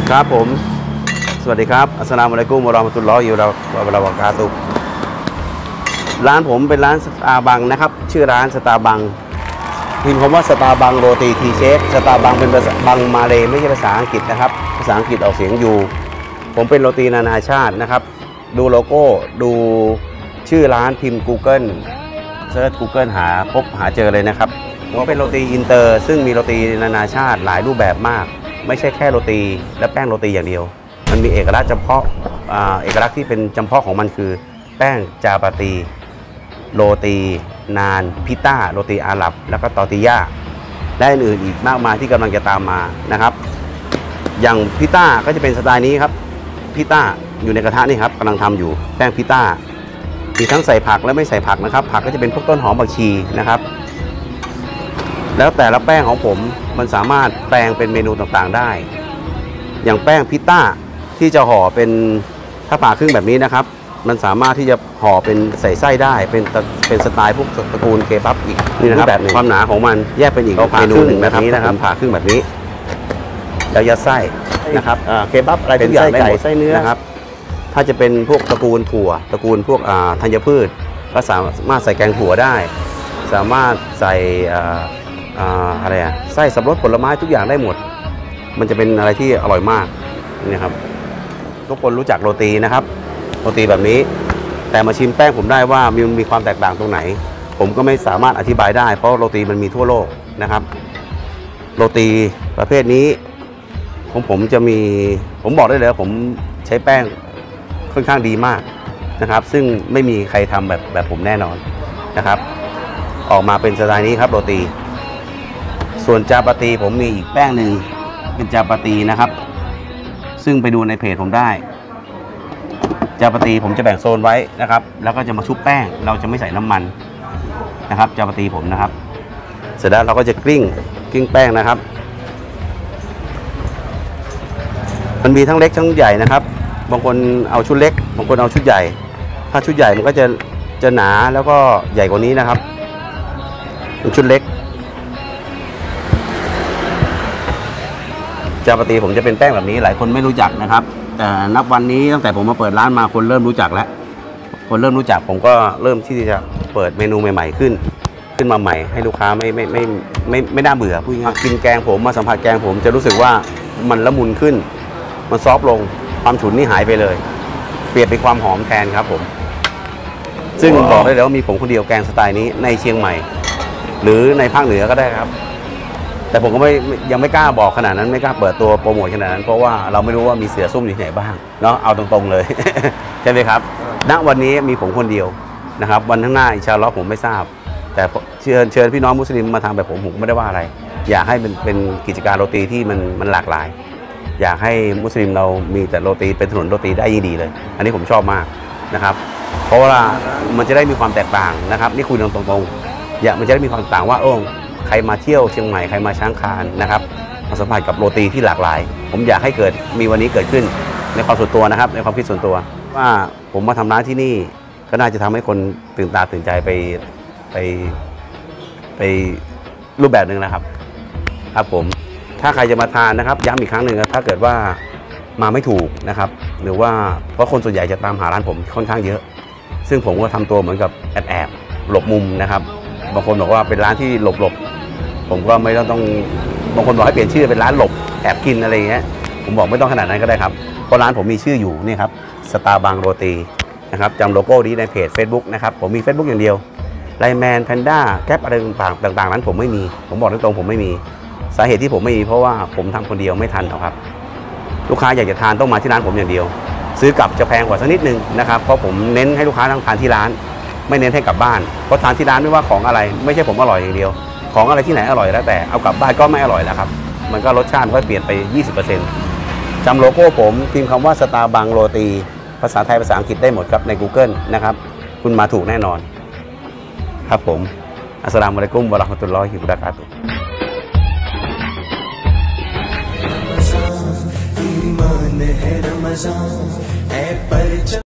ครับผมสวัสดีครับอัสสลามุอะลัยกุมวะเราะห์มะตุลลอฮิวะบะเราะกาตุฮ์ร้านผมเป็นร้านสตาร์บังนะครับชื่อร้านสตาร์บังพิมพ์คำว่าสตาร์บังโรตีทีเชฟสตาร์บังเป็นภาษาบังมาเลยไม่ใช่ภาษาอังกฤษนะครับภาษาอังกฤษออกเสียงยูผมเป็นโรตีนานาชาตินะครับดูโลโก้ดูชื่อร้านพิมพ์ Google เซิร์ช Google หาเจอเลยนะครับผมเป็นโรตีอินเตอร์ซึ่งมีโรตีนานาชาติหลายรูปแบบมากไม่ใช่แค่โรตีและแป้งโรตีอย่างเดียวมันมีเอกลักษณ์เฉพาะเอกลักษณ์ที่เป็นจำเพาะของมันคือแป้งจาปาตีโรตีนานพิต้าโรตีอาหรับแล้วก็ตอร์ติญ่าและอื่นๆอีกมากมายที่กำลังจะตามมานะครับอย่างพิต้าก็จะเป็นสไตล์นี้ครับพิต้าอยู่ในกระทะนี่ครับกำลังทำอยู่แป้งพิต้ามีทั้งใส่ผักและไม่ใส่ผักนะครับผักก็จะเป็นพวกต้นหอมผักชีนะครับแล้วแต่ละแป้งของผมมันสามารถแปลงเป็นเมนูต่างๆได้อย่างแป้งพิต้าที่จะห่อเป็นถ้าผ่าครึ่งแบบนี้นะครับมันสามารถที่จะห่อเป็นใส่ไส้ได้เป็นสไตล์พวกตระกูลเคบับอีกนี่นะครับแบบความหนาของมันแยกเป็นอีกเมนูหนึ่งแบบนี้นะครับผ่าครึ่งแบบนี้แล้วยัดไส้นะครับเคบับอะไรทุกอย่างได้หมดไส้เนื้อนะครับถ้าจะเป็นพวกตระกูลถั่วตระกูลพวกธัญพืชก็สามารถใส่แกงถั่วได้สามารถใส่อะไรไส้สับปะรดผลไม้ทุกอย่างได้หมดมันจะเป็นอะไรที่อร่อยมากนี่ครับทุกคนรู้จักโรตีนะครับโรตีแบบนี้แต่มาชิมแป้งผมได้ว่ามันมีความแตกต่างตรงไหนผมก็ไม่สามารถอธิบายได้เพราะโรตีมันมีทั่วโลกนะครับโรตีประเภทนี้ของผมจะมีผมบอกได้เลยว่าผมใช้แป้งค่อนข้างดีมากนะครับซึ่งไม่มีใครทำแบบผมแน่นอนนะครับออกมาเป็นสไตล์นี้ครับโรตีส่วนจาปาตีผมมีอีกแป้งหนึ่งเป็นจาปาตีนะครับซึ่งไปดูในเพจผมได้จาปาตีผมจะแบ่งโซนไว้นะครับแล้วก็จะมาชุบแป้งเราจะไม่ใส่น้ำมันนะครับจาปาตีผมนะครับเสร็จแล้วเราก็จะกลิ้งแป้งนะครับมันมีทั้งเล็กทั้งใหญ่นะครับบางคนเอาชุดเล็กบางคนเอาชุดใหญ่ถ้าชุดใหญ่มันก็จะหนาแล้วก็ใหญ่กว่านี้นะครับชุดเล็กจาปาตีผมจะเป็นแป้งแบบนี้หลายคนไม่รู้จักนะครับแต่นับวันนี้ตั้งแต่ผมมาเปิดร้านมาคนเริ่มรู้จักแล้วคนเริ่มรู้จักผมก็เริ่มที่จะเปิดเมนูใหม่ๆขึ้นมาใหม่ให้ลูกค้าไม่น่าเบื่อพูดง่ายๆกินแกงผมมาสัมผัสแกงผมจะรู้สึกว่ามันละมุนขึ้นมันซอฟลงความฉุนนี่หายไปเลยเปลี่ยนเป็นความหอมแทนครับผมซึ่งบอกได้เลยว่ามีผมคนเดียวแกงสไตล์นี้ในเชียงใหม่หรือในภาคเหนือก็ได้ครับแต่ผมก็ยังไม่กล้าบอกขนาดนั้นไม่กล้าเปิดตัวโปรโมทขนาดนั้นเพราะว่าเราไม่รู้ว่ามีเสือซุ่มอยู่ที่ไหนบ้างเนาะเอาตรงๆเลย ใช่ไหมครับณวันนี้มีผมคนเดียวนะครับวันข้างหน้าอินชาอัลลอฮ์ผมไม่ทราบแต่เชิญพี่น้องมุสลิมมาทำแบบผมไม่ได้ว่าอะไรอยากให้เป็นกิจการโรตีที่มันหลากหลายอยากให้มุสลิมเรามีแต่โรตีเป็นถนนโรตีได้ยิ่งดีเลยอันนี้ผมชอบมากนะครับเพราะว่ามันจะได้มีความแตกต่างนะครับนี่คุยตรงๆมันจะได้มีความต่างว่าใครมาเที่ยวเชียงใหม่ใครมาช้างคานนะครับมาสัมผัสกับโรตีที่หลากหลายผมอยากให้มีวันนี้เกิดขึ้นในความส่วนตัวนะครับในความคิดส่วนตัวว่าผมมาทำร้านที่นี่ก็น่าจะทำให้คนตื่นตาตื่นใจไปรูปแบบหนึ่งนะครับครับผมถ้าใครจะมาทานนะครับย้ำอีกครั้งหนึ่งถ้าเกิดว่ามาไม่ถูกนะครับหรือว่าเพราะคนส่วนใหญ่จะตามหาร้านผมค่อนข้างเยอะซึ่งผมก็ทำตัวเหมือนกับแอบหลบมุมนะครับบางคนบอกว่าเป็นร้านที่หลบผมก็ไม่ต้องบางคนบอกให้เปลี่ยนชื่อเป็นร้านหลบแอบกินอะไรอย่างเงี้ยผมบอกไม่ต้องขนาดนั้นก็ได้ครับเพราะร้านผมมีชื่ออยู่นี่ครับสตาร์บังโรตีนะครับจำโลโก้นี้ในเพจ Facebook นะครับผมมี Facebook อย่างเดียวไลแมนแพนด้าแก๊ปอะไรต่างๆนั้นผมไม่มีผมบอกตรงๆผมไม่มีสาเหตุที่ผมไม่มีเพราะว่าผมทำคนเดียวไม่ทันหรอกครับลูกค้าอยากจะทานต้องมาที่ร้านผมอย่างเดียวซื้อกลับจะแพงกว่าสักนิดนึงนะครับเพราะผมเน้นให้ลูกค้าทานที่ร้านไม่เน้นให้กลับบ้านเพราะทานที่ร้านไม่ว่าของอะไรไม่ใช่ผมอร่อยอย่างเดียวของอะไรที่ไหนอร่อยแล้วแต่เอากลับบ้านก็ไม่อร่อยแล้วครับมันก็รสชาติมันก็เปลี่ยนไป 20% จำโลโก้ผมพิมพ์คำว่าสตาร์บังโรตีภาษาไทยภาษาอังกฤษได้หมดครับใน Google นะครับคุณมาถูกแน่นอนครับผมอัสสลามุอะลัยกุมวะเราะห์มะตุลลอฮิวะบะเราะกาตุฮ์